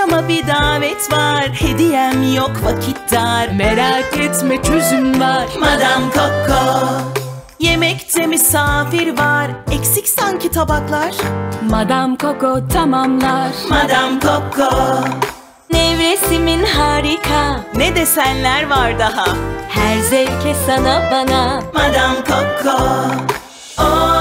Ama bir davet var, hediyem yok, vakit dar. Merak etme, çözüm var. Madame Coco. Yemekte misafir var, eksik sanki tabaklar. Madame Coco tamamlar. Madame Coco. Nevresimin harika, Ne desenler var daha. her zevke sana bana. Madame Coco. Oh